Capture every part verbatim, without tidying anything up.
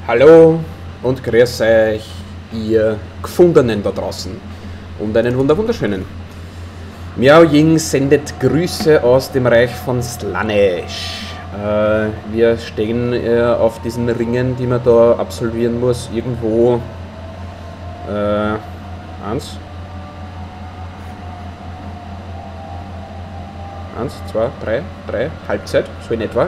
Hallo und grüß euch, ihr Gefundenen da draußen und einen wunder wunderschönen. Miao Ying sendet Grüße aus dem Reich von Slaanesh. Äh, wir stehen äh, auf diesen Ringen, die man da absolvieren muss, irgendwo. Äh, eins. Eins, zwei, drei, drei, Halbzeit, so in etwa.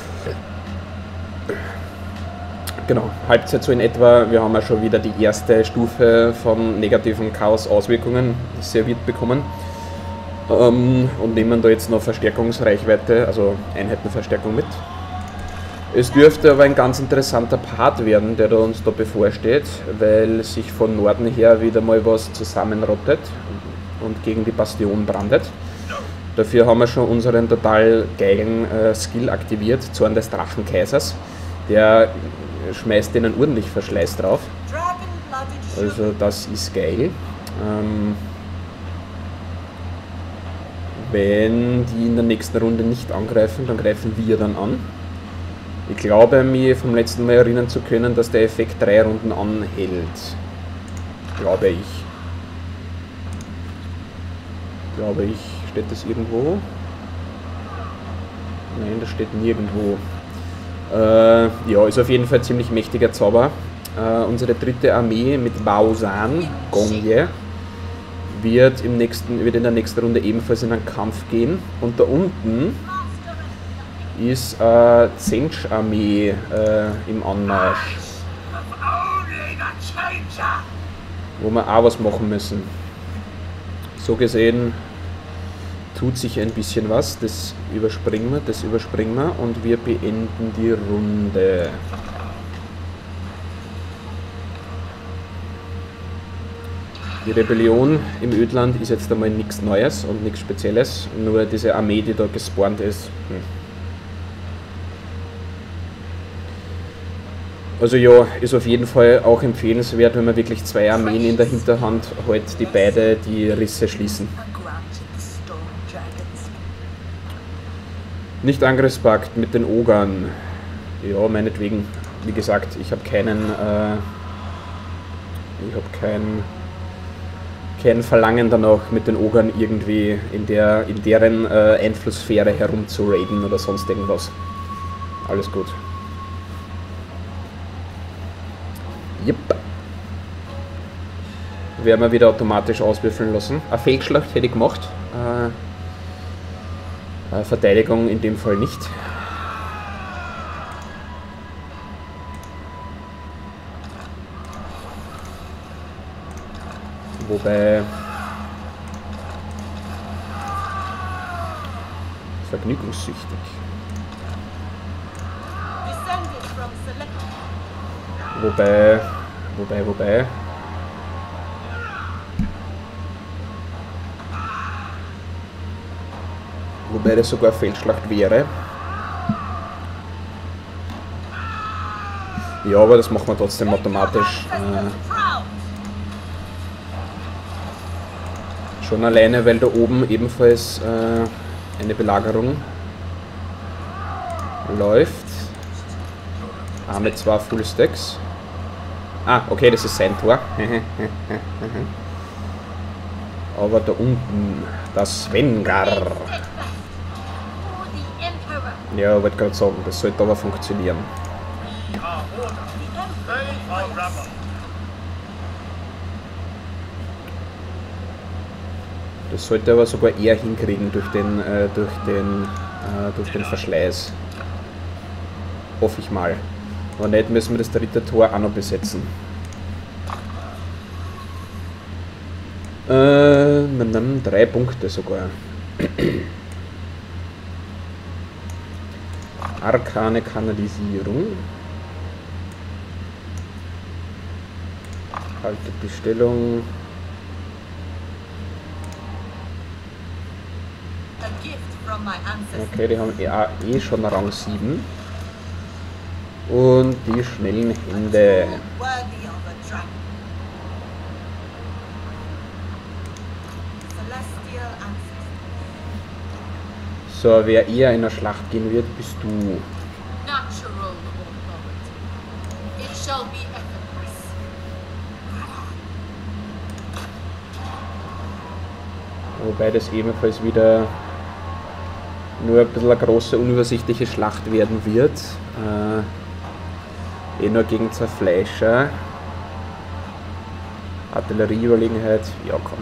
Genau, Halbzeit so in etwa. Wir haben ja schon wieder die erste Stufe von negativen Chaos-Auswirkungen serviert bekommen. Ähm, und nehmen da jetzt noch Verstärkungsreichweite, also Einheitenverstärkung mit. Es dürfte aber ein ganz interessanter Part werden, der da uns da bevorsteht, weil sich von Norden her wieder mal was zusammenrottet und gegen die Bastion brandet. Dafür haben wir schon unseren total geilen äh, Skill aktiviert, Zorn des Drachenkaisers. Der schmeißt denen ordentlich Verschleiß drauf. Also das ist geil. Ähm, wenn die in der nächsten Runde nicht angreifen, dann greifen wir dann an. Ich glaube, mir vom letzten Mal erinnern zu können, dass der Effekt drei Runden anhält. Glaube ich. Glaube ich. Steht das irgendwo? Nein, das steht nirgendwo. Äh, ja, ist auf jeden Fall ein ziemlich mächtiger Zauber. Äh, unsere dritte Armee mit Baosan, Gongye, wird, im nächsten, wird in der nächsten Runde ebenfalls in einen Kampf gehen. Und da unten ist äh, Zench Armee äh, im Anmarsch, wo wir auch was machen müssen. So gesehen tut sich ein bisschen was, das überspringen wir, das überspringen wir und wir beenden die Runde. Die Rebellion im Ödland ist jetzt einmal nichts Neues und nichts Spezielles, nur diese Armee, die da gespawnt ist. Hm. Also ja, ist auf jeden Fall auch empfehlenswert, wenn man wirklich zwei Armeen in der Hinterhand halt, die beide die Risse schließen. Nicht Angriffspakt mit den Ogern. Ja, meinetwegen. Wie gesagt, ich habe keinen, äh, ich habe kein, kein Verlangen danach, mit den Ogern irgendwie in der, in deren äh, Einflusssphäre herumzuraiden oder sonst irgendwas. Alles gut. Yep. Werden wir wieder automatisch auswürfeln lassen. Eine Feldschlacht hätte ich gemacht. Äh, Verteidigung in dem Fall nicht. Wobei vergnügungssüchtig. Wobei, wobei, wobei. Wobei das sogar Feldschlacht wäre. Ja, aber das machen wir trotzdem automatisch. Äh, schon alleine, weil da oben ebenfalls äh, eine Belagerung läuft. Ah, mit zwei Fullstacks. Ah, okay, das ist sein Tor. Aber da unten, das Svengar. Ja, ich wollte gerade sagen, das sollte aber funktionieren. Das sollte aber sogar eher hinkriegen durch den, äh, durch den, äh, durch den Verschleiß. Hoffe ich mal. Aber nicht müssen wir das dritte Tor auch noch besetzen. Äh, man nimmt drei Punkte sogar. Arkane Kanalisierung. Haltet die Stellung. Okay, die haben eh schon Rang sieben. Und die schnellen Hände. So, wer eher in der Schlacht gehen wird, bist du. shall be effortless. Wobei das ebenfalls wieder nur ein bisschen eine große, unübersichtliche Schlacht werden wird. Äh, eh nur gegen Zerfleischer. Artillerieüberlegenheit, ja komm.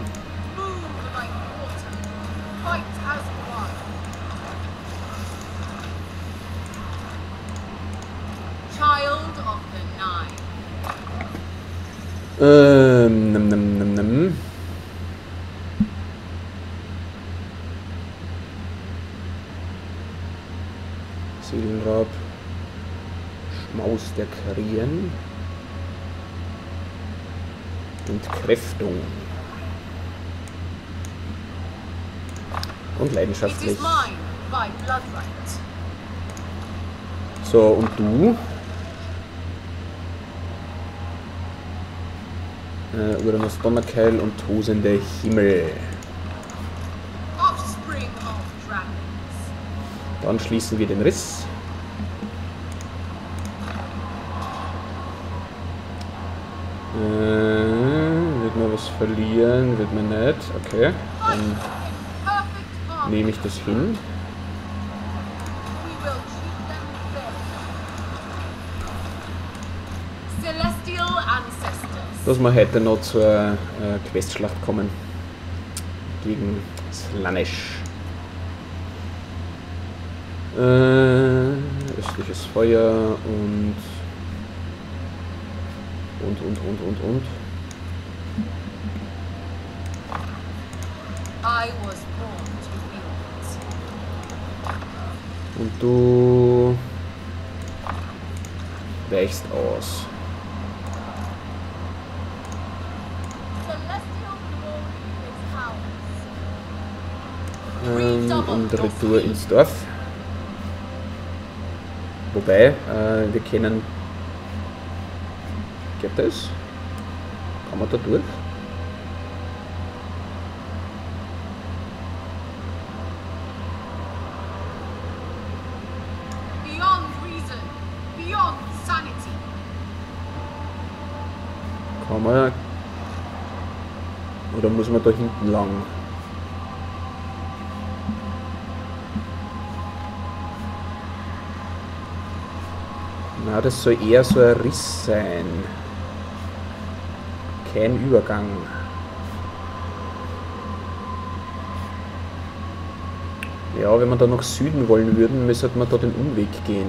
Ähm, nimm, nimm, nimm, nimm. Seelenraub. Schmaus der Karien. Entkräftung. Und leidenschaftlich. So, und du? Äh, Uranus Donnerkeil und tosende Himmel. Dann schließen wir den Riss. Äh, wird man was verlieren? Wird man nicht. Okay. Dann nehme ich das hin. Dass wir heute noch zur äh, Questschlacht kommen. Gegen Slaanesh. Äh, östliches Feuer und und und und und und. Und du weichst aus. Ähm, und Retour ins Dorf. Wobei, äh, wir kennen... Geht das? Kann man da durch? Kann man... Oder muss man da hinten lang? Na, das soll eher so ein Riss sein. Kein Übergang. Ja, wenn wir da nach Süden wollen würden, müsste man da den Umweg gehen.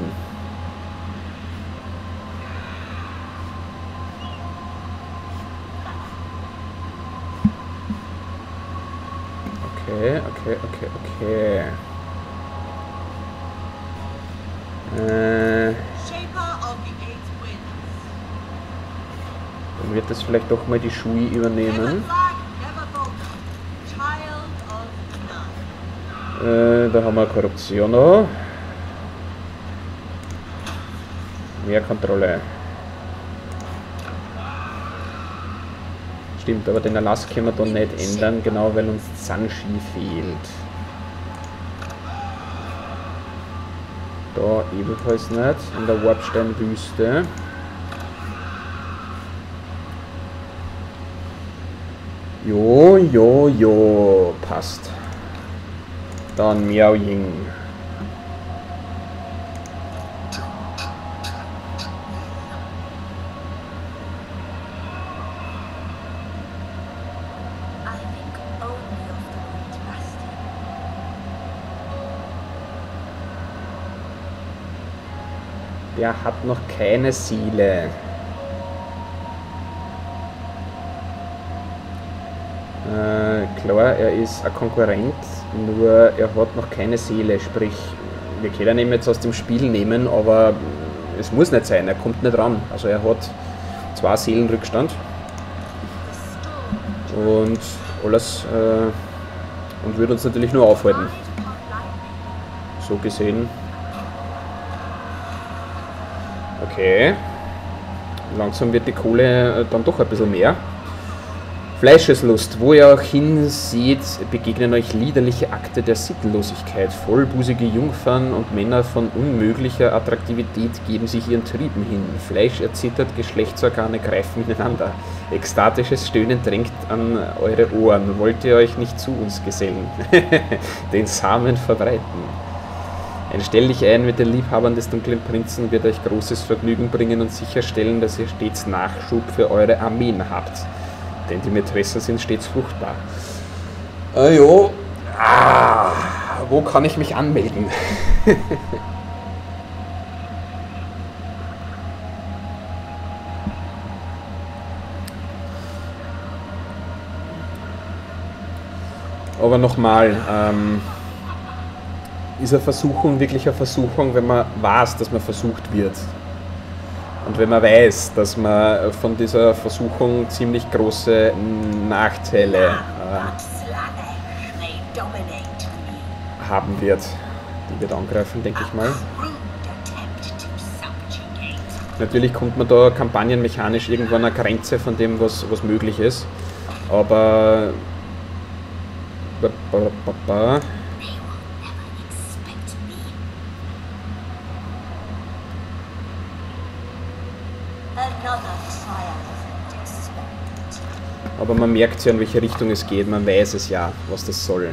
Okay, okay, okay, okay. Äh, dann wird das vielleicht doch mal die Shui übernehmen. Äh, da haben wir Korruption noch. Mehr Kontrolle. Stimmt, aber den Erlass können wir da nicht ändern, genau weil uns Sanshi fehlt. Da ebenfalls nicht, in der Warpsteinwüste. Jo, jo, jo, passt. Dann Miao Ying. Der hat noch keine Seele. Äh, klar, er ist ein Konkurrent, nur er hat noch keine Seele, sprich, wir können ihn jetzt aus dem Spiel nehmen, aber es muss nicht sein, er kommt nicht ran. Also er hat zwei Seelenrückstand und alles äh, und würde uns natürlich nur aufhalten. So gesehen. Okay. Langsam wird die Kohle dann doch ein bisschen mehr. Fleischeslust, wo ihr auch hinseht, begegnen euch liederliche Akte der Sittenlosigkeit. Vollbusige Jungfern und Männer von unmöglicher Attraktivität geben sich ihren Trieben hin. Fleisch erzittert, Geschlechtsorgane greifen ineinander. Ekstatisches Stöhnen drängt an eure Ohren. Wollt ihr euch nicht zu uns gesellen? Den Samen verbreiten. Ein Stell dich ein mit den Liebhabern des dunklen Prinzen wird euch großes Vergnügen bringen und sicherstellen, dass ihr stets Nachschub für eure Armeen habt. Denn die Mätressen sind stets fruchtbar. Äh, jo. Ah, wo kann ich mich anmelden? Aber nochmal, ähm, ist eine Versuchung wirklich eine Versuchung, wenn man weiß, dass man versucht wird. Und wenn man weiß, dass man von dieser Versuchung ziemlich große Nachteile äh, haben wird. Die wird angreifen, denke ich mal. Natürlich kommt man da kampagnenmechanisch irgendwann an eine Grenze von dem, was, was möglich ist. Aber... Ba, ba, ba, ba. Aber man merkt ja, in welche Richtung es geht, man weiß es ja, was das soll.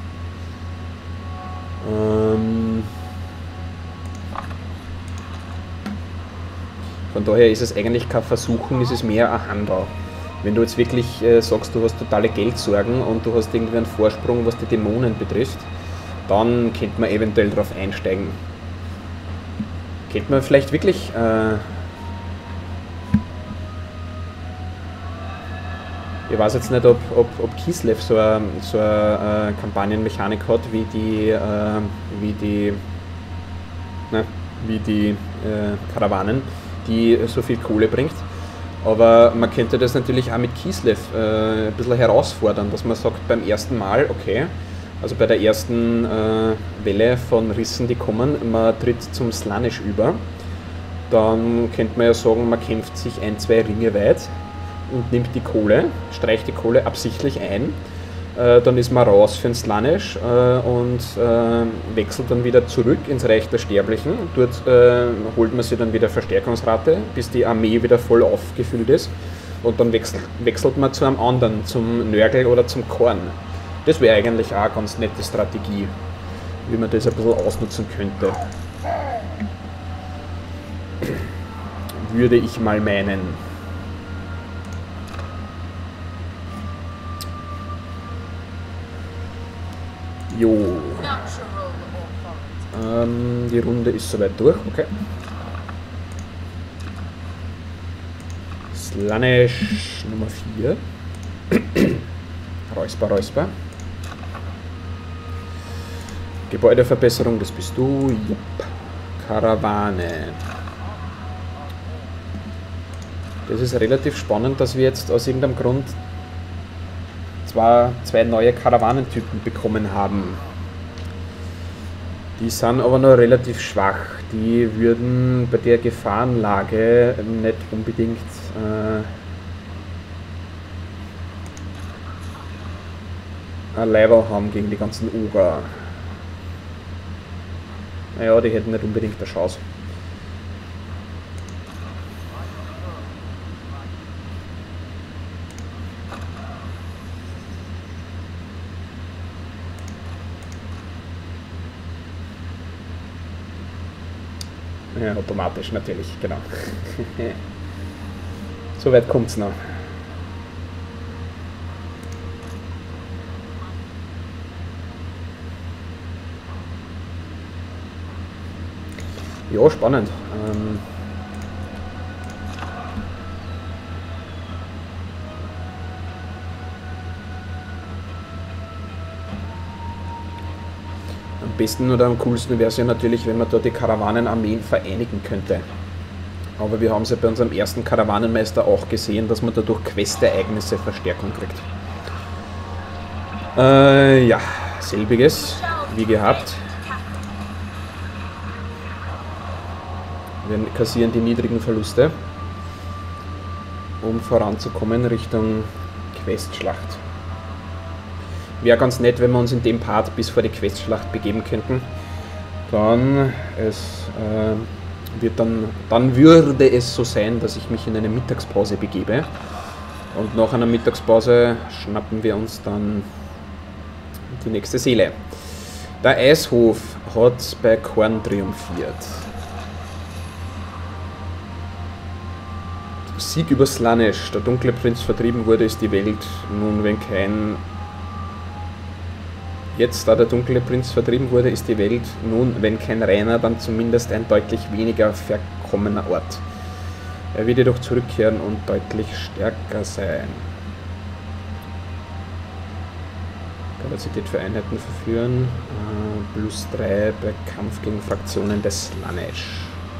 Ähm Von daher ist es eigentlich kein Versuchen, es ist mehr ein Handel. Wenn du jetzt wirklich äh, sagst, du hast totale Geldsorgen und du hast irgendwie einen Vorsprung, was die Dämonen betrifft, dann könnte man eventuell darauf einsteigen. Könnte man vielleicht wirklich... Äh, Ich weiß jetzt nicht, ob, ob, ob Kislev so eine, so eine äh, Kampagnenmechanik hat, wie die, äh, wie die, ne, wie die äh, Karawanen, die so viel Kohle bringt. Aber man könnte das natürlich auch mit Kislev äh, ein bisschen herausfordern, dass man sagt beim ersten Mal, okay, also bei der ersten äh, Welle von Rissen, die kommen, man tritt zum Slaanesh über. Dann könnte man ja sagen, man kämpft sich ein, zwei Ringe weit und nimmt die Kohle, streicht die Kohle absichtlich ein, äh, dann ist man raus für den Slaanesh äh, und äh, wechselt dann wieder zurück ins Reich der Sterblichen. Dort äh, holt man sich dann wieder Verstärkungsrate, bis die Armee wieder voll aufgefüllt ist und dann wechselt, wechselt man zu einem anderen, zum Nörgel oder zum Korn. Das wäre eigentlich auch eine ganz nette Strategie, wie man das ein bisschen ausnutzen könnte. Würde ich mal meinen. Jo. Ähm, die Runde ist soweit durch, okay. Slaanesh Nummer vier. Räusper, Räusper. Gebäudeverbesserung, das bist du. Jupp. Karawane. Das ist relativ spannend, dass wir jetzt aus irgendeinem Grund Zwei, zwei neue Karawanentypen bekommen haben. Die sind aber noch relativ schwach. Die würden bei der Gefahrenlage nicht unbedingt äh, ein Level haben gegen die ganzen Oger. Naja, die hätten nicht unbedingt eine Chance. Ja, automatisch natürlich, genau. So weit kommt es noch. Ja, spannend. Ähm Am besten oder am coolsten wäre es ja natürlich, wenn man da die Karawanenarmeen vereinigen könnte. Aber wir haben es ja bei unserem ersten Karawanenmeister auch gesehen, dass man dadurch Questereignisse Verstärkung kriegt. Äh, ja, selbiges, wie gehabt. Wir kassieren die niedrigen Verluste, um voranzukommen Richtung Questschlacht. Wäre ganz nett, wenn wir uns in dem Part bis vor die Questschlacht begeben könnten. Dann, es, äh, wird dann, dann würde es so sein, dass ich mich in eine Mittagspause begebe. Und nach einer Mittagspause schnappen wir uns dann die nächste Seele. Der Eishof hat bei Korn triumphiert. Sieg über Slaanesh. Der dunkle Prinz vertrieben wurde, ist die Welt nun, wenn kein... Jetzt, da der dunkle Prinz vertrieben wurde, ist die Welt nun, wenn kein reiner, dann zumindest ein deutlich weniger verkommener Ort. Er wird jedoch zurückkehren und deutlich stärker sein. Kapazität für Einheiten verführen. Äh, plus drei bei Kampf gegen Fraktionen des Slaanesh.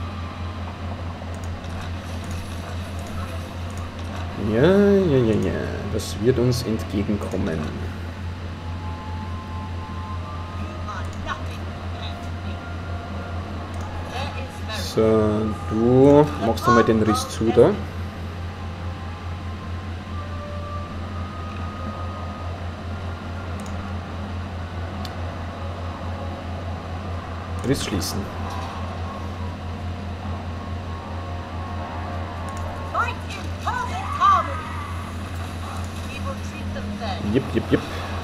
Ja, ja, ja, ja. Das wird uns entgegenkommen. So, du machst einmal den Riss zu da. Riss schließen. Jip, jip, jip.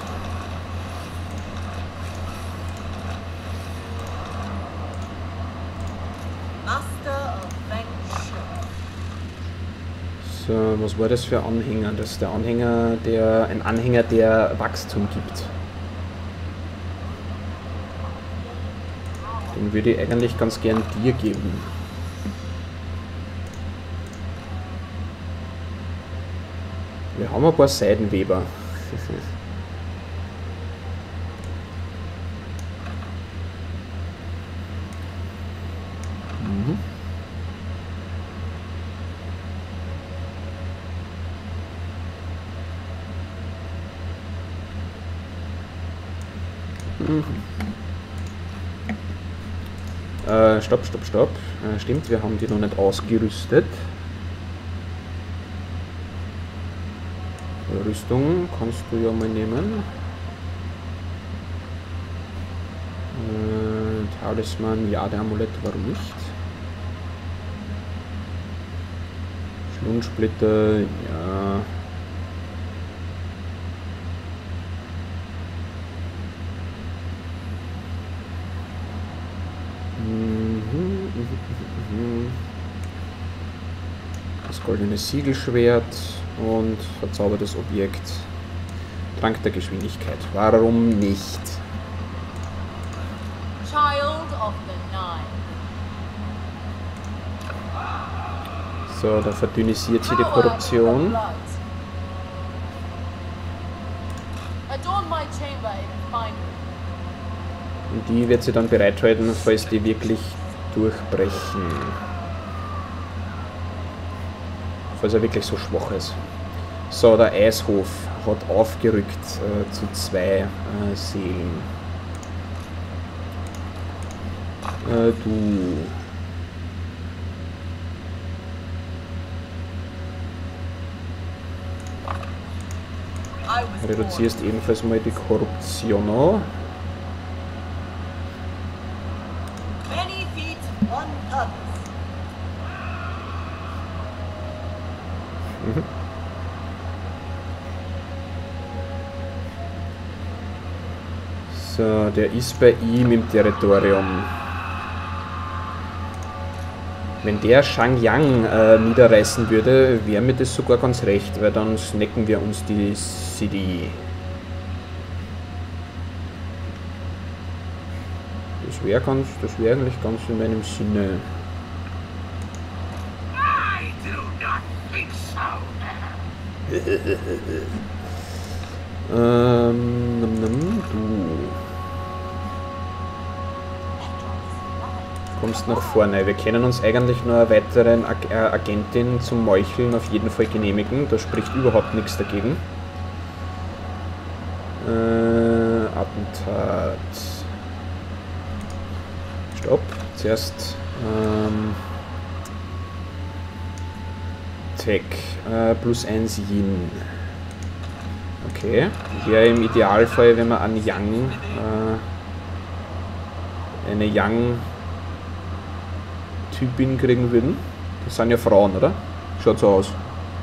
So, was war das für ein Anhänger? Das ist der Anhänger, der ein Anhänger, der Wachstum gibt. Den würde ich eigentlich ganz gern dir geben. Wir haben ein paar Seidenweber. mhm. Mhm. Äh, stopp, stopp, stopp. Äh, stimmt, wir haben die noch nicht ausgerüstet. Rüstung kannst du ja mal nehmen. Äh, Talisman, ja, der Amulett, warum nicht? Schlundsplitter, ja. Das goldene Siegelschwert und verzaubertes Objekt. Trank der Geschwindigkeit. Warum nicht? So, da verdünnisiert sie die Korruption. Und die wird sie dann bereithalten, falls die wirklich durchbrechen. Falls er wirklich so schwach ist. So, der Eishof hat aufgerückt äh, zu zwei äh, Seelen. Äh, du. Reduzierst ebenfalls mal die Korruption an. Mhm. So, der ist bei ihm im Territorium. Wenn der Shangyang äh, niederreißen würde, wäre mir das sogar ganz recht, weil dann snacken wir uns die City. Das wäre ganz, das wäre eigentlich ganz in meinem Sinne. ähm, nimm, nimm, du kommst nach vorne. Wir können uns eigentlich nur eine weitere Ag äh, Agentin zum Meucheln auf jeden Fall genehmigen. Da spricht überhaupt nichts dagegen. Äh, Attentat. Stopp. Zuerst ähm, Tech. Äh, plus eins Yin. Okay, wäre im Idealfall, wenn wir einen Young, äh, eine Young-Typin kriegen würden. Das sind ja Frauen, oder? Schaut so aus.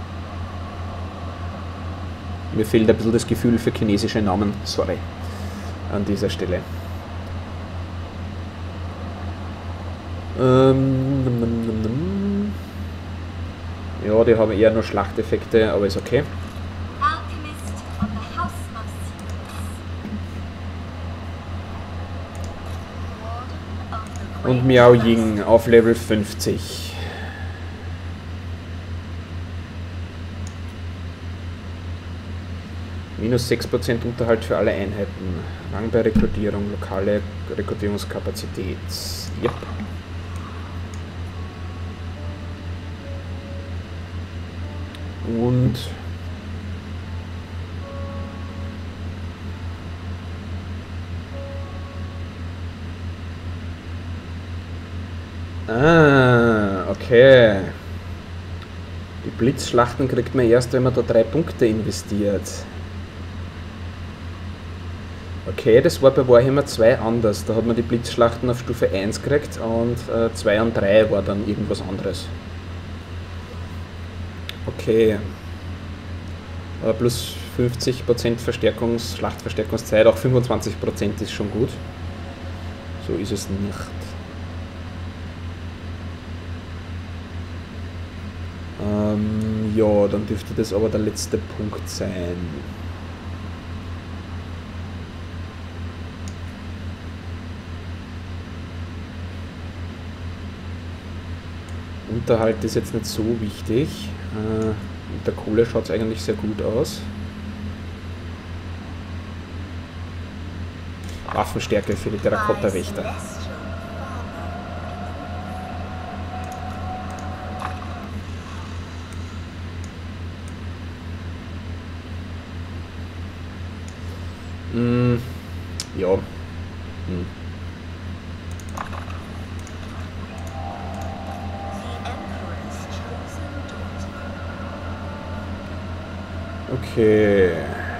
Mir fehlt ein bisschen das Gefühl für chinesische Namen, sorry, an dieser Stelle. Ähm, ja, die haben eher nur Schlachteffekte, aber ist okay. Und Miao Ying auf Level fünfzig. Minus sechs Prozent Unterhalt für alle Einheiten. Rang bei Rekrutierung, lokale Rekrutierungskapazität. Yep. Und ah, okay. Die Blitzschlachten kriegt man erst, wenn man da drei Punkte investiert. Okay, das war bei Warhammer zwei anders. Da hat man die Blitzschlachten auf Stufe eins gekriegt und äh, zwei und drei war dann irgendwas anderes. Okay. Aber plus fünfzig Prozent Verstärkungs-, Schlachtverstärkungszeit, auch fünfundzwanzig Prozent ist schon gut. So ist es nicht. Ähm, ja, dann dürfte das aber der letzte Punkt sein. Unterhalt ist jetzt nicht so wichtig. Äh, mit der Kohle schaut es eigentlich sehr gut aus. Waffenstärke für die Terrakotta-Wächter. Mm, ja. Hm. Okay.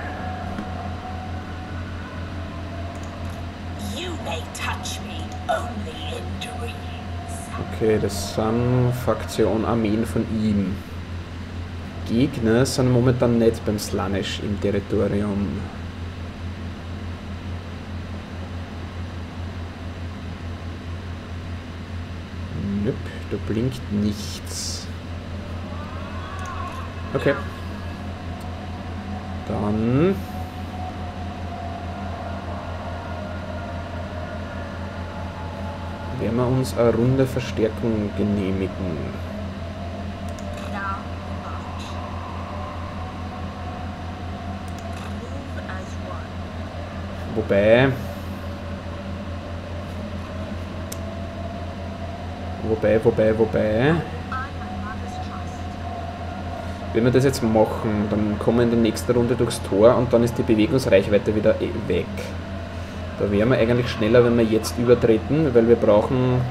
Okay, das sind Fraktion Armeen von ihm. Gegner sind momentan nicht beim Slaanesh im Territorium. Nöp, da blinkt nichts. Okay. Dann werden wir uns eine Runde Verstärkung genehmigen. Wobei, wobei, wobei, wobei, wenn wir das jetzt machen, dann kommen wir in der nächsten Runde durchs Tor und dann ist die Bewegungsreichweite wieder weg. Da wären wir eigentlich schneller, wenn wir jetzt übertreten, weil wir brauchen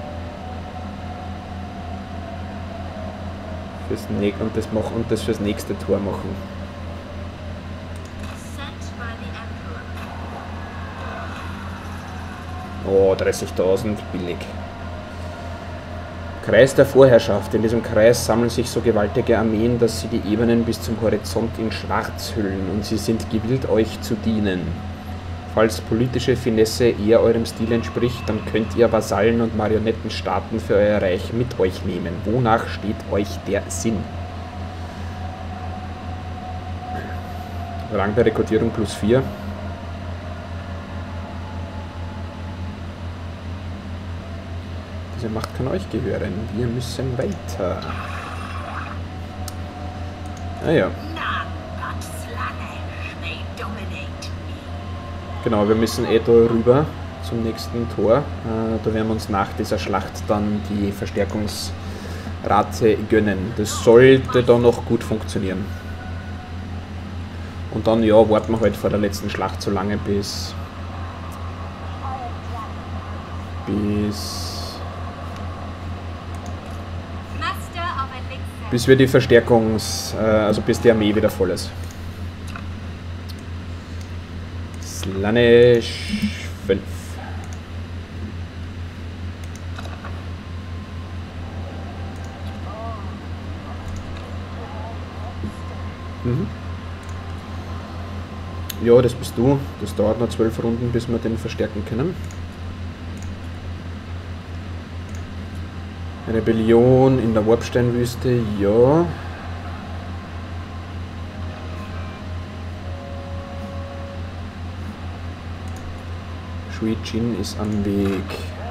fürs ne und das machen und das fürs nächste Tor machen. Oh, dreißigtausend, billig. Kreis der Vorherrschaft. In diesem Kreis sammeln sich so gewaltige Armeen, dass sie die Ebenen bis zum Horizont in Schwarz hüllen und sie sind gewillt, euch zu dienen. Falls politische Finesse eher eurem Stil entspricht, dann könnt ihr Vasallen und Marionettenstaaten für euer Reich mit euch nehmen. Wonach steht euch der Sinn? Rang der Rekrutierung plus vier. Diese Macht kann euch gehören. Wir müssen weiter. Ah ja. Genau, wir müssen eh da rüber zum nächsten Tor. Äh, da werden wir uns nach dieser Schlacht dann die Verstärkungsrate gönnen. Das sollte dann noch gut funktionieren. Und dann, ja, warten wir halt vor der letzten Schlacht so lange, bis... bis... bis wir die Verstärkungs... Äh, also bis die Armee wieder voll ist. Laneige fünf. Mhm. Ja, das bist du. Das dauert noch zwölf Runden, bis wir den verstärken können. Rebellion in der Warpsteinwüste, ja. Shui Jin ist am Weg.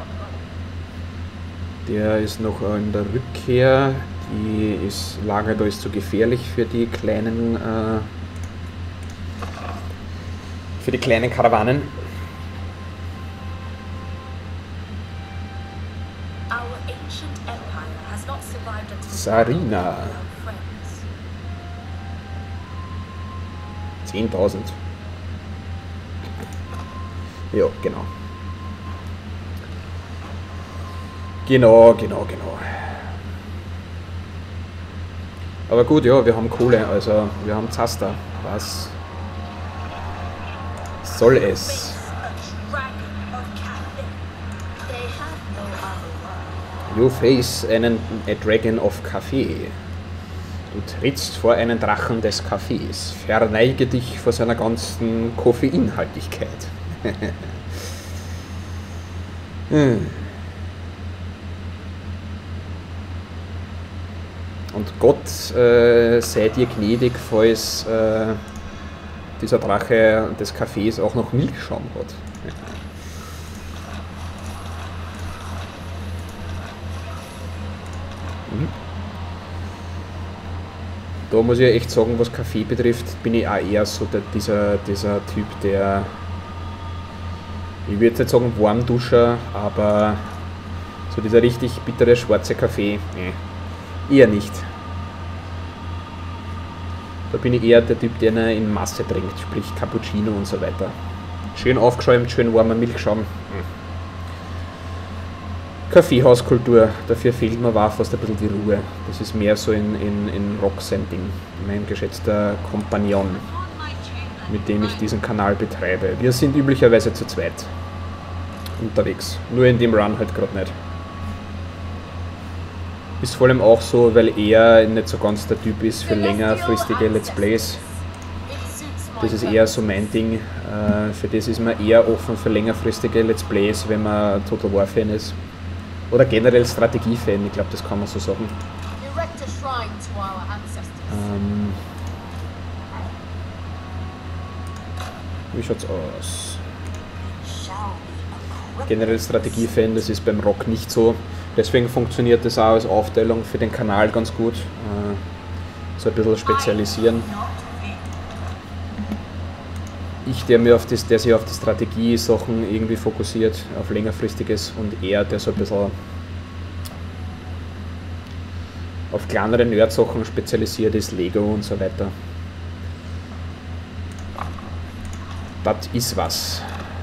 Der ist noch in der Rückkehr. Die ist, Lager da ist zu gefährlich für die kleinen äh, für die kleinen Karawanen. Sarina. zehntausend. Ja, genau. Genau, genau, genau. Aber gut, ja, wir haben Kohle, also wir haben Zaster. Was soll es? You face einen a Dragon of Kaffee. Du trittst vor einen Drachen des Kaffees. Verneige dich vor seiner ganzen Koffeinhaltigkeit. hm. Und Gott äh, sei dir gnädig, falls äh, dieser Drache des Kaffees auch noch Milchschaum hat. mhm. Da muss ich echt sagen, was Kaffee betrifft, bin ich auch eher so der, dieser, dieser Typ, der, ich würde nicht sagen Warmduscher, aber so dieser richtig bittere schwarze Kaffee, nee, eher nicht. Da bin ich eher der Typ, der ihn in Masse trinkt, sprich Cappuccino und so weiter. Schön aufgeschäumt, schön warmer Milchschaum. Hm. Kaffeehauskultur, dafür fehlt mir war fast ein bisschen die Ruhe. Das ist mehr so in, in, in Rock sein Ding. Mein geschätzter Kompagnon, mit dem ich diesen Kanal betreibe. Wir sind üblicherweise zu zweit unterwegs. Nur in dem Run halt gerade nicht. Ist vor allem auch so, weil er nicht so ganz der Typ ist für längerfristige Let's Plays. Das ist eher so mein Ding. Für das ist man eher offen für längerfristige Let's Plays, wenn man Total War Fan ist. Oder generell Strategie-Fan, ich glaube, das kann man so sagen. Ähm, wie schaut's aus? Generell Strategie-Fan, das ist beim Rock nicht so. Deswegen funktioniert das auch als Aufteilung für den Kanal ganz gut. Äh, so ein bisschen spezialisieren. Ich, der, mir auf das, der sich auf die Strategie-Sachen irgendwie fokussiert, auf längerfristiges, und er, der so ein bisschen auf kleinere Nerd-Sachen spezialisiert ist, Lego und so weiter. Das ist was.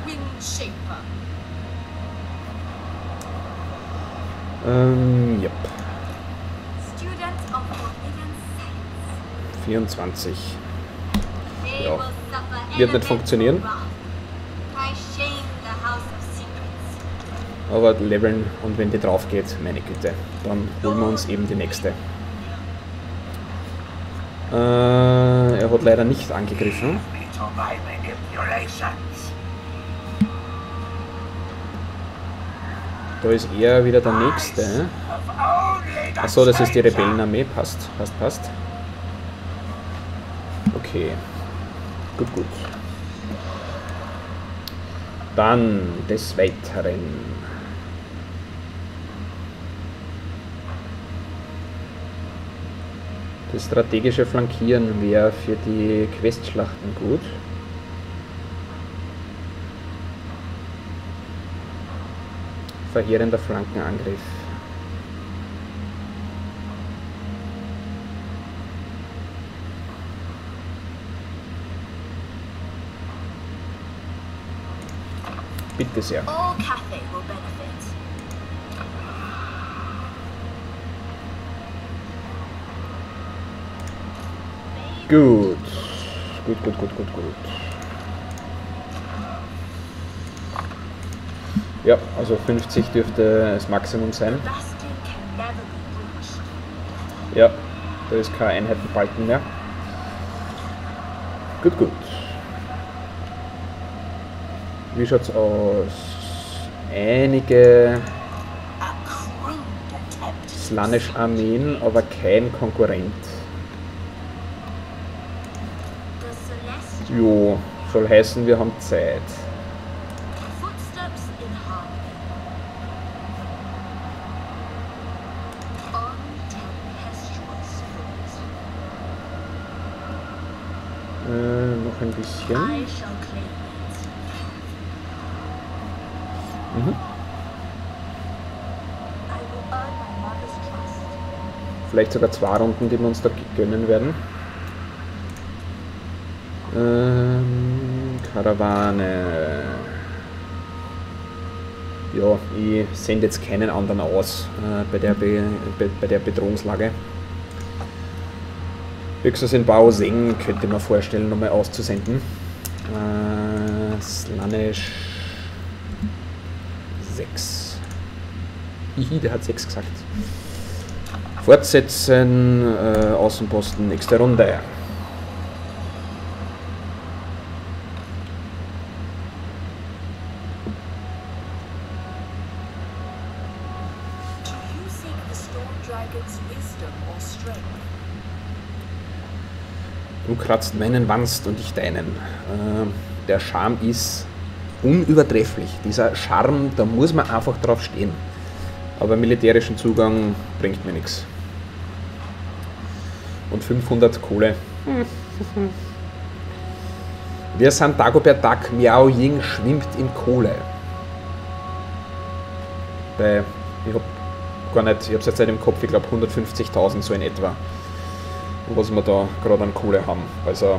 Ähm, yep. vierundzwanzig. Ja. Wird nicht funktionieren. Aber leveln, und wenn die drauf geht, meine Güte, dann holen wir uns eben die nächste. Äh, er hat leider nicht angegriffen. Da ist er wieder der nächste. Achso, das ist die Rebellenarmee. Passt, passt, passt. Okay. Gut, gut. Dann des Weiteren. Das strategische Flankieren wäre für die Questschlachten gut. Verheerender Flankenangriff. Bitte sehr. Gut. Gut, gut, gut, gut, gut. Ja, also fünfzig dürfte das Maximum sein. Ja, da ist kein Einheitenbalken mehr. Gut, gut. Wie schaut's aus? Einige Slaanesh-Armeen, aber kein Konkurrent. Jo, soll heißen, wir haben Zeit. Äh, noch ein bisschen. Mhm. Vielleicht sogar zwei Runden, die wir uns da gönnen werden. Ähm, Karawane. Ja, ich sende jetzt keinen anderen aus äh, bei, der Be bei, bei der Bedrohungslage. Höchstens in Baoseng könnte man vorstellen, nochmal auszusenden. Äh, Slaanesh sechs. Hihi, der hat sechs gesagt. Fortsetzen, äh, Außenposten, nächste Runde. Du kratzt meinen Wanst und ich deinen. Äh, der Charme ist unübertrefflich. Dieser Charme, da muss man einfach drauf stehen. Aber militärischen Zugang bringt mir nichts. Und fünfhundert Kohle. Wir sind Dagobert Duck, Miao Ying schwimmt in Kohle. Bei, ich hab gar nicht, ich hab's jetzt nicht im Kopf, ich glaube hundertfünfzigtausend so in etwa. Was wir da gerade an Kohle haben. Also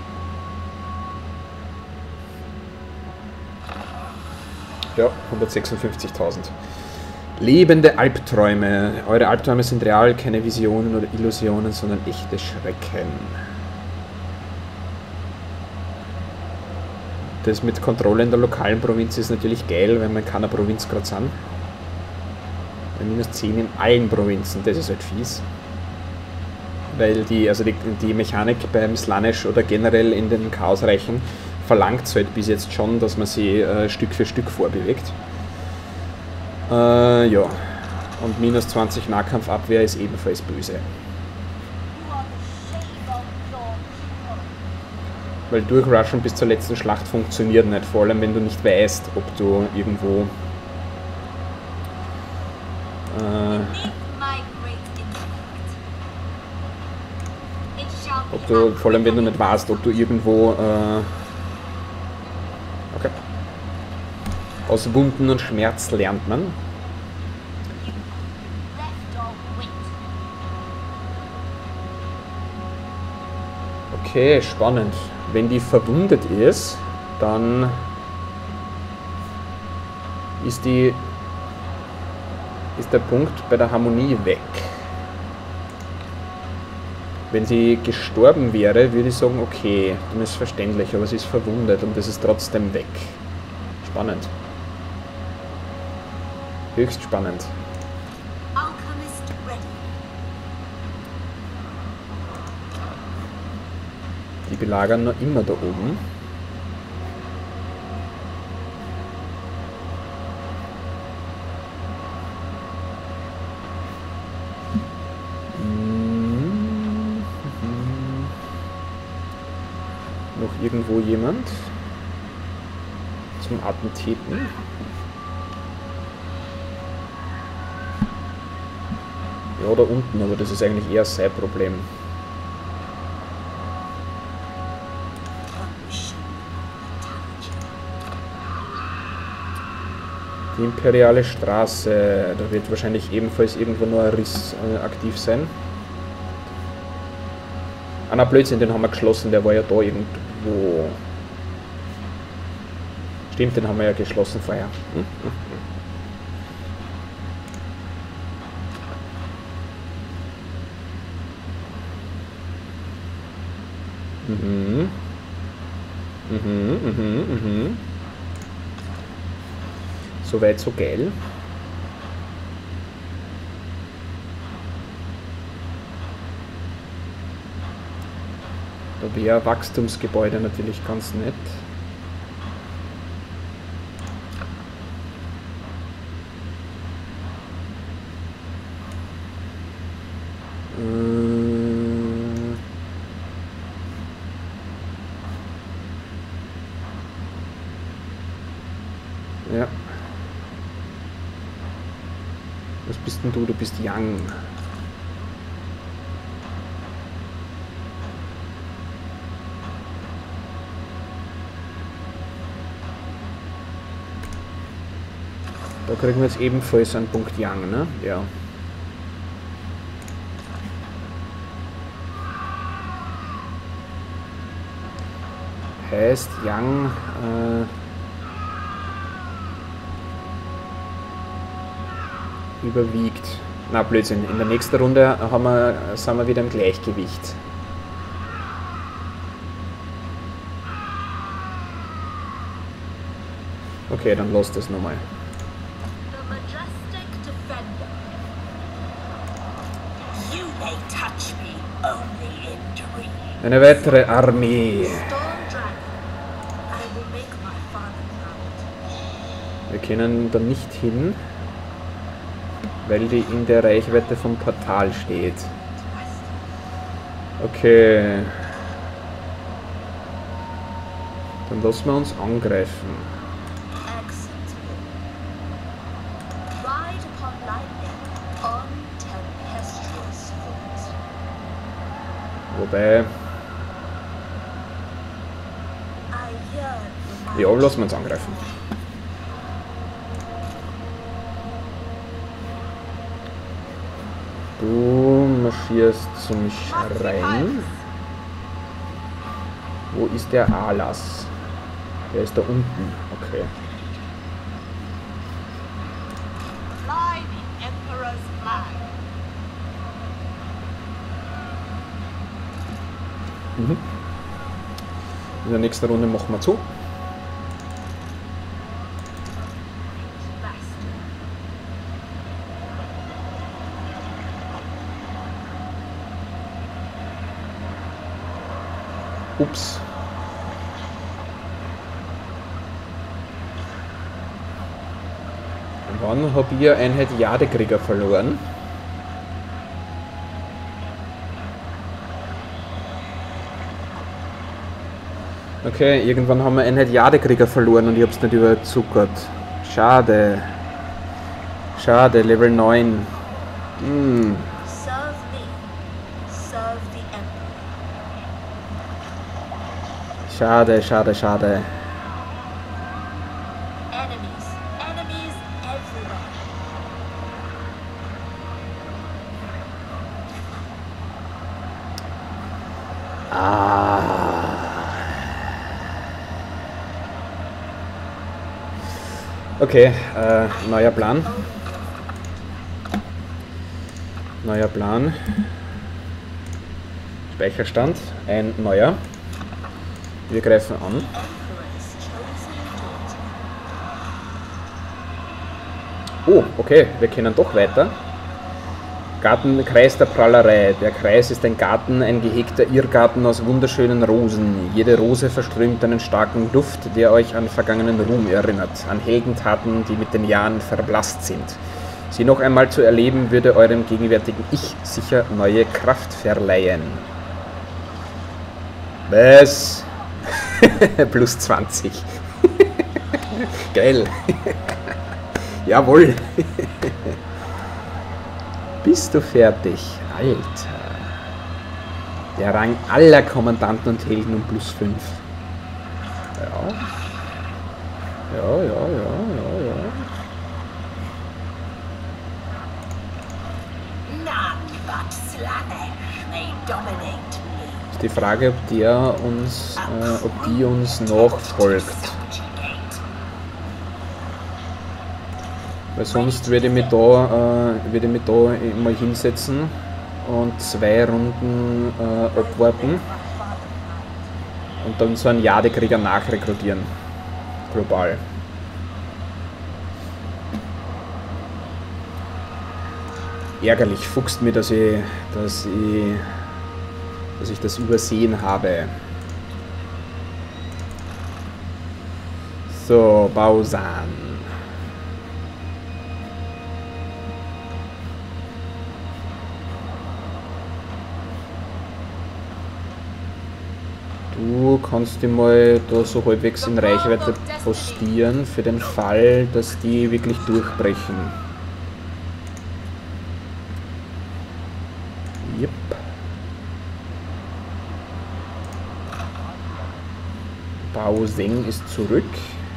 ja, hundertsechsundfünfzigtausend. Lebende Albträume. Eure Albträume sind real, keine Visionen oder Illusionen, sondern echte Schrecken. Das mit Kontrolle in der lokalen Provinz ist natürlich geil, wenn wir in keiner Provinz gerade sind. Bei minus zehn in allen Provinzen, das ist halt fies. Weil die, also die, die Mechanik beim Slaanesh oder generell in den Chaosreichen verlangt es halt bis jetzt schon, dass man sie äh, Stück für Stück vorbewegt. Äh, ja. Und minus zwanzig Nahkampfabwehr ist ebenfalls böse. Weil durchrushen bis zur letzten Schlacht funktioniert nicht, vor allem wenn du nicht weißt, ob du irgendwo äh, ob du, vor allem wenn du nicht weißt, ob du irgendwo äh, okay. Aus Wunden und Schmerz lernt man. Okay, spannend. Wenn die verwundet ist, dann ist die ist der Punkt bei der Harmonie weg. Wenn sie gestorben wäre, würde ich sagen, okay, dann ist verständlich, aber sie ist verwundet und das ist trotzdem weg. Spannend. Höchst spannend. Die belagern noch immer da oben. Noch irgendwo jemand zum Attentieren. Ja, da unten, aber das ist eigentlich eher sein Problem. Die imperiale Straße, da wird wahrscheinlich ebenfalls irgendwo nur ein Riss äh, aktiv sein. Ah na, Blödsinn, den haben wir geschlossen, der war ja da irgendwo. Stimmt, den haben wir ja geschlossen vorher. Hm? Mhm. Mhm, mhm, mhm. Soweit so geil. Da wäre Wachstumsgebäude natürlich ganz nett. Ja. Was bist denn du? Du bist Young. Da kriegen wir jetzt ebenfalls einen Punkt Young, ne? Ja. Heißt Young äh, überwiegt. Na, Blödsinn. In der nächsten Runde haben wir, sind wir wieder im Gleichgewicht. Okay, dann lass das nochmal. Eine weitere Armee. Wir können da nicht hin, weil die in der Reichweite vom Portal steht. Okay. Dann lassen wir uns angreifen. Wobei... Ja, lassen wir uns angreifen. Du marschierst zum Schrein. Wo ist der Alas? Der ist da unten. Okay. Mhm. In der nächsten Runde machen wir zu. Ups. Wann habe ich Einheit Jadekrieger verloren? Okay, irgendwann haben wir Einheit Jadekrieger verloren und ich habe es nicht überzuckert. Schade. Schade, Level neun. Hm. Schade, schade, schade. Ah. Okay, äh, neuer Plan. Neuer Plan. Speicherstand, ein neuer. Wir greifen an. Oh, okay, wir können doch weiter. Garten, Kreis der Prallerei. Der Kreis ist ein Garten, ein gehegter Irrgarten aus wunderschönen Rosen. Jede Rose verströmt einen starken Duft, der euch an vergangenen Ruhm erinnert, an Heldentaten, die mit den Jahren verblasst sind. Sie noch einmal zu erleben, würde eurem gegenwärtigen Ich sicher neue Kraft verleihen. Was? Plus zwanzig. Geil. Jawohl. Bist du fertig? Alter. Der Rang aller Kommandanten und Helden um plus fünf. Ja. Ja, ja, ja, ja, ja. Ist die Frage, ob der uns, äh, ob die uns nachfolgt. Weil sonst würde ich mich da, äh, würde ich mich da mal hinsetzen und zwei Runden äh, abwarten und dann so einen Jadekrieger nachrekrutieren. Global. ärgerlich, fuchst mir, dass ich, dass ich, dass ich das übersehen habe. So, Bausan. Du kannst die mal da so halbwegs in Reichweite postieren, für den Fall, dass die wirklich durchbrechen. Yep. Baoseng ist zurück.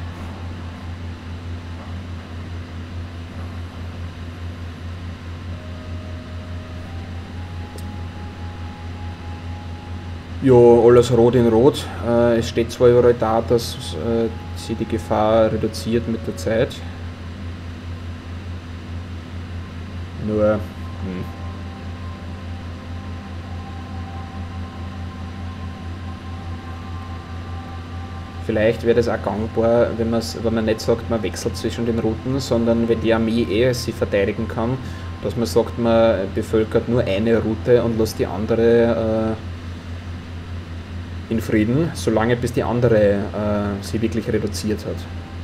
Ja, alles rot in rot. Äh, es steht zwar überall da, dass äh, sie die Gefahr reduziert mit der Zeit. Nur, hm. Vielleicht wäre das auch gangbar, wenn, wenn man nicht sagt, man wechselt zwischen den Routen, sondern wenn die Armee eh sie verteidigen kann, dass man sagt, man bevölkert nur eine Route und lässt die andere äh, in Frieden, solange bis die andere äh, sie wirklich reduziert hat.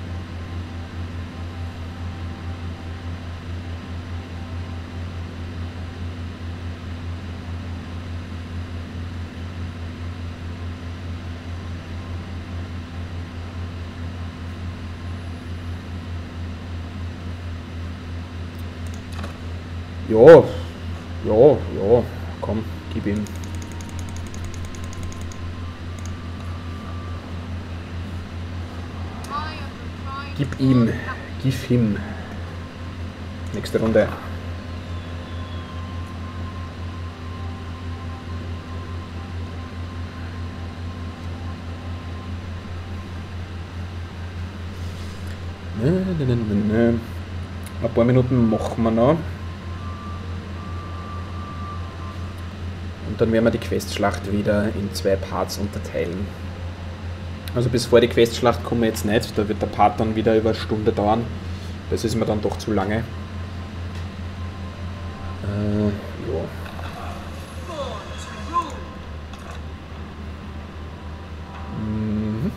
Ja, ja, ja, komm, gib ihm. Gib ihm, gib ihm. Nächste Runde. Ne, ne, ne, ne, ne. Ein paar Minuten machen wir noch. Und dann werden wir die Questschlacht wieder in zwei Parts unterteilen. Also bis vor die Questschlacht kommen wir jetzt nicht, da wird der Part dann wieder über eine Stunde dauern. Das ist mir dann doch zu lange. Äh, ja. Mhm.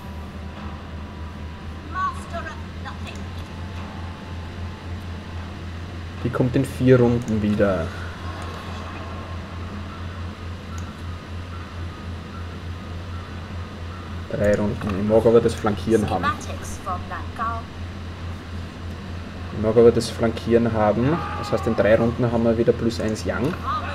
Die kommt in vier Runden wieder. Drei Runden. Ich mag aber das Flankieren haben. Ich mag aber das Flankieren haben. Das heißt, in drei Runden haben wir wieder plus eins Yang.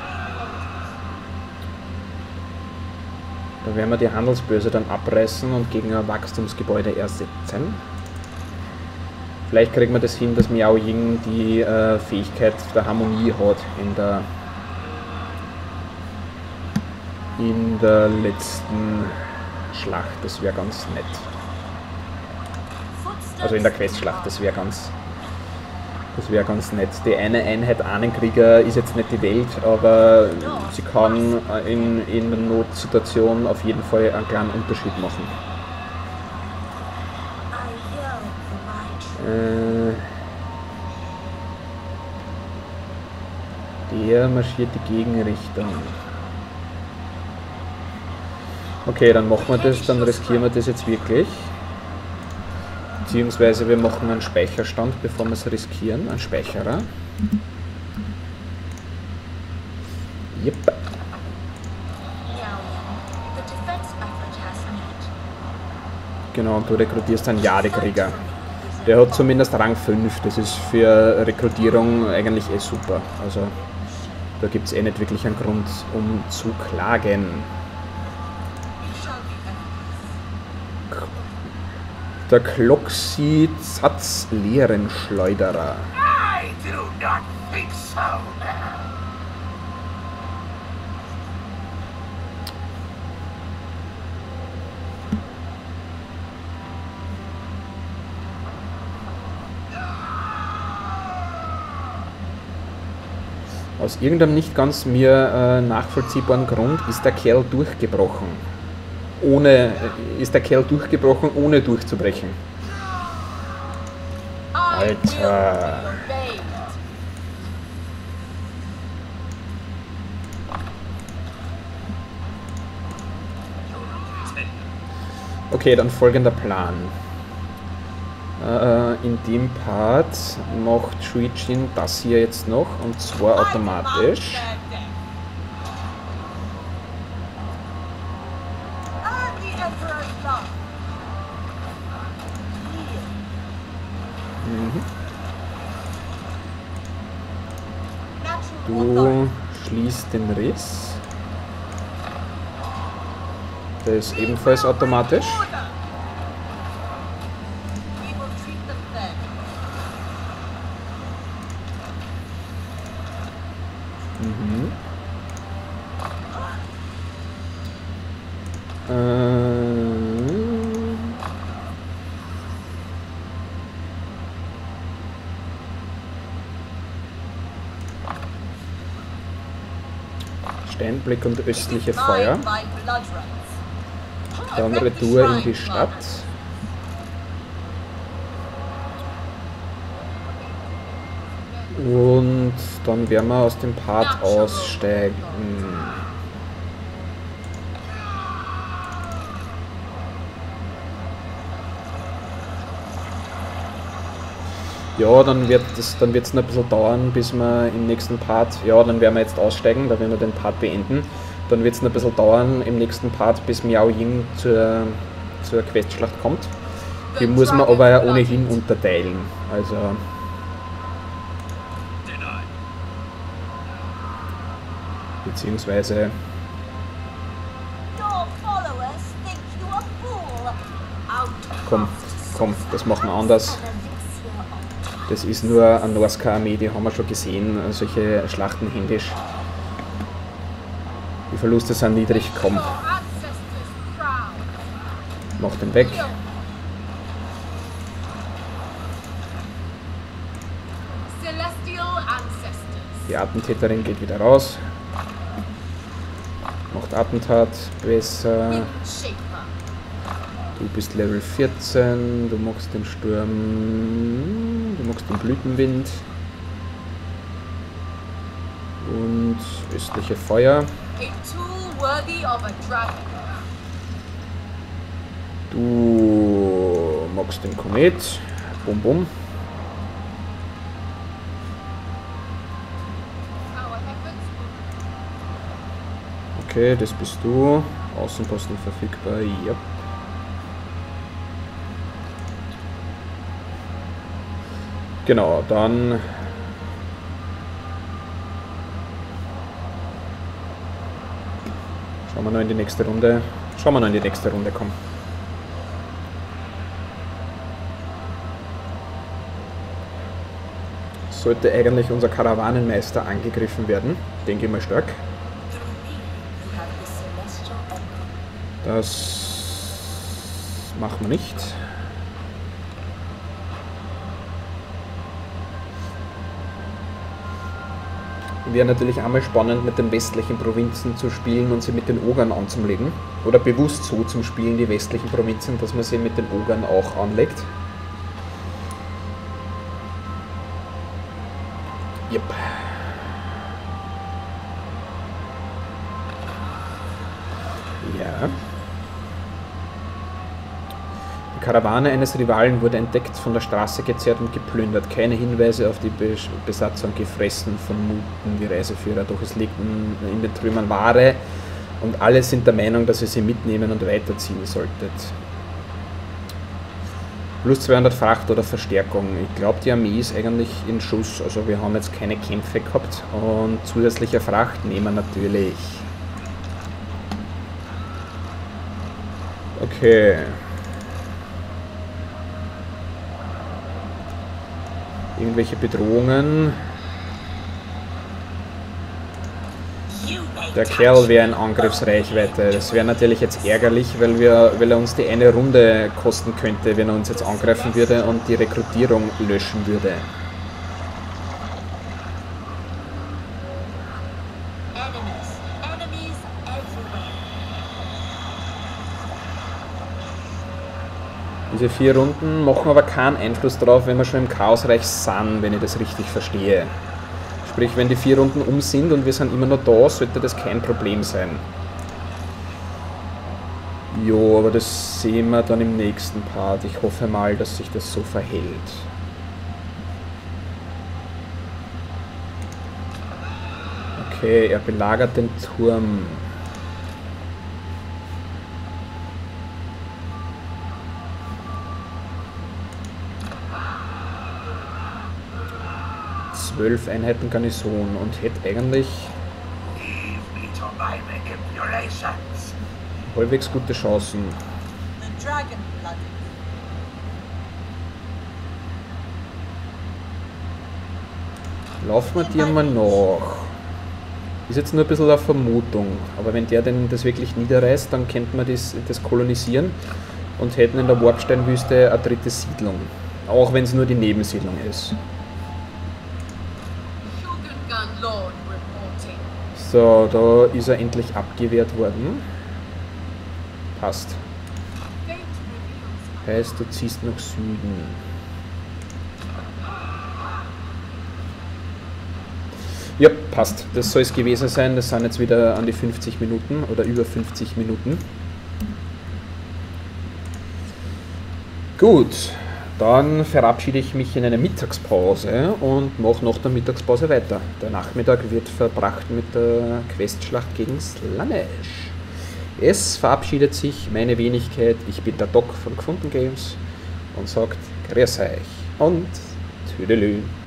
Da werden wir die Handelsbörse dann abreißen und gegen ein Wachstumsgebäude ersetzen. Vielleicht kriegen wir das hin, dass Miao Ying die äh, Fähigkeit der Harmonie hat in der in der letzten Schlacht, das wäre ganz nett. Also in der Questschlacht, das wäre ganz das wäre ganz nett. Die eine Einheit Ahnenkrieger ist jetzt nicht die Welt, aber sie kann in, in einer Notsituation auf jeden Fall einen kleinen Unterschied machen. Äh, der marschiert die Gegenrichtung. Okay, dann machen wir das, dann riskieren wir das jetzt wirklich. Beziehungsweise wir machen einen Speicherstand, bevor wir es riskieren. Ein Speicherer. Yep. Genau, und du rekrutierst einen Jadekrieger. Der hat zumindest Rang fünf, das ist für Rekrutierung eigentlich eh super. Also da gibt es eh nicht wirklich einen Grund, um zu klagen. Der Kloxi-Zatz Leerenschleuderer. I do not think so. Aus irgendeinem nicht ganz mir äh, nachvollziehbaren Grund ist der Kerl durchgebrochen. Ohne, ist der Kerl durchgebrochen, ohne durchzubrechen. Alter. Okay, dann folgender Plan. Äh, in dem Part macht Shuijin das hier jetzt noch, und zwar automatisch. Mhm. Du schließt den Riss. Der ist ebenfalls automatisch. Mhm. Ähm. Steinblick und östliche Feuer. Dann Retour in die Stadt. Und dann werden wir aus dem Part aussteigen. Ja, dann wird es dann wird's noch ein bisschen dauern, bis wir im nächsten Part, ja, dann werden wir jetzt aussteigen, da werden wir den Part beenden. Dann wird es noch ein bisschen dauern im nächsten Part, bis Miao Ying zur, zur Questschlacht kommt. Die muss man aber ja ohnehin unterteilen. Also. Beziehungsweise. Komm, komm, das machen wir anders. Das ist nur eine Norsca-Armee, die haben wir schon gesehen, solche Schlachten händisch. Die Verluste sind niedrig, komm. Mach den weg. Die Attentäterin geht wieder raus. Macht Attentat besser. Du bist Level vierzehn, du magst den Sturm, du magst den Blütenwind. Und östliche Feuer. Du magst den Komet. Bum bum. Okay, das bist du. Außenposten verfügbar. Ja. Genau, dann schauen wir noch in die nächste Runde. Schauen wir noch in die nächste Runde, komm. Sollte eigentlich unser Karawanenmeister angegriffen werden, denke ich mal stark. Das machen wir nicht. Wäre natürlich einmal spannend, mit den westlichen Provinzen zu spielen und sie mit den Ogern anzulegen. Oder bewusst so zum Spielen, die westlichen Provinzen, dass man sie mit den Ogern auch anlegt. Yep. Ja. Die Karawane eines Rivalen wurde entdeckt, von der Straße gezerrt und geplündert. Keine Hinweise auf die Bes Besatzung gefressen, vermuten die Reiseführer. Doch es liegt in den Trümmern Ware und alle sind der Meinung, dass ihr sie mitnehmen und weiterziehen solltet. Plus zweihundert Fracht oder Verstärkung. Ich glaube, die Armee ist eigentlich in Schuss. Also wir haben jetzt keine Kämpfe gehabt. Und zusätzliche Fracht nehmen wir natürlich. Okay. Irgendwelche Bedrohungen. Der Kerl wäre in Angriffsreichweite. Das wäre natürlich jetzt ärgerlich, weil, wir, weil er uns die eine Runde kosten könnte, wenn er uns jetzt angreifen würde und die Rekrutierung löschen würde. Diese vier Runden machen aber keinen Einfluss darauf, wenn wir schon im Chaosreich sind, wenn ich das richtig verstehe. Sprich, wenn die vier Runden um sind und wir sind immer noch da, sollte das kein Problem sein. Jo, aber das sehen wir dann im nächsten Part. Ich hoffe mal, dass sich das so verhält. Okay, er belagert den Turm. Zwölf Einheiten Garnison und hätte eigentlich halbwegs gute Chancen. Laufen wir dir mal nach. Ist jetzt nur ein bisschen eine Vermutung, aber wenn der denn das wirklich niederreißt, dann könnte man das, das kolonisieren und hätten in der Warpsteinwüste eine dritte Siedlung. Auch wenn es nur die Nebensiedlung ist. So, da ist er endlich abgewehrt worden. Passt. Heißt, du ziehst nach Süden. Ja, passt. Das soll es gewesen sein. Das sind jetzt wieder an die fünfzig Minuten oder über fünfzig Minuten. Gut, dann verabschiede ich mich in eine Mittagspause und mache nach der Mittagspause weiter. Der Nachmittag wird verbracht mit der Questschlacht gegen Slaanesh. Es verabschiedet sich meine Wenigkeit. Ich bin der Doc von Gefunden Games und sagt Grüß euch und Tüdelü.